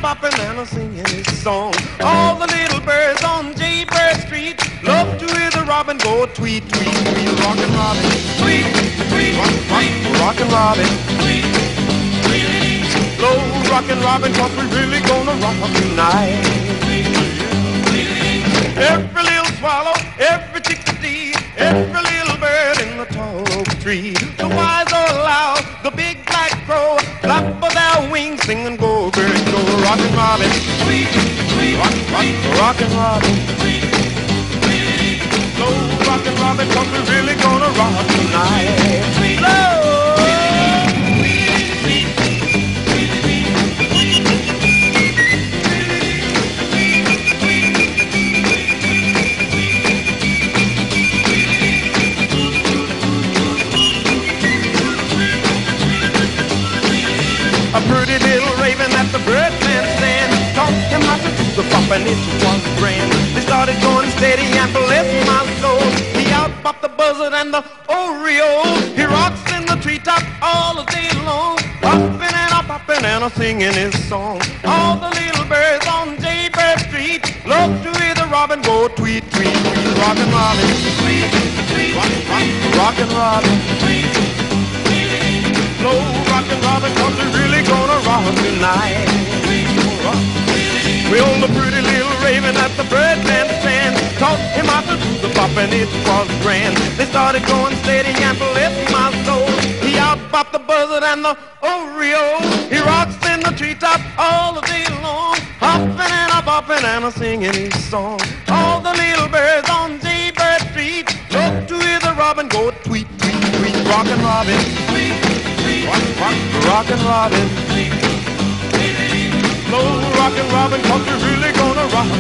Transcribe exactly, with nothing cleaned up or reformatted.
bopping and a singing his song. All the little birds on Jaybird Street love to hear the robin go tweet, tweet, tweet. Rockin' Robin, tweet, tweet, tweet. Rockin' Robin, tweet, tweet. Slow Rockin' Robin, 'cause we're really gonna rock tonight. Every little swallow, every chickadee, every little bird in the tall oak tree. The wise or loud, the big black crow, flap of their wings, sing and go, bird, go. Rockin' Robin, tweet, tweet, rock, rock, Rockin' Robin, tweet, tweet. Slow Rockin' Robin, 'cause we're really gonna rock tonight. Slow. A pretty little raven at the birdman's stand taught him how to do the bop, and it was grand. They started going steady and bless my soul. He out-bopped the buzzard and the oriole. He rocks in the treetop all the day long, bopping and a-bopping and a-singing his song. All the little birds on Jaybird Street love to hear the robin go tweet, tweet, tweet. Rockin' Robin, tweet, tweet, rock, rock, Rockin' Robin, tweet, tweet. Slow Rockin' Robin, 'cause we're really gonna rock tonight. Well, the pretty little raven at the birdman's stand taught him how to do the bop, and it was grand. They started going steady and bless my soul. He out-bopped the buzzard and the oriole. He rocks in the treetop all the day long, hopping and a-bopping and a-singing his song. All the little birds on Jaybird Street love to hear the robin go tweet, tweet, tweet. Rockin' Robin, tweet, tweet, rock, rock, Rockin' Robin, tweet, tweet. Slow Rockin' Robin, 'cause we're really gonna rock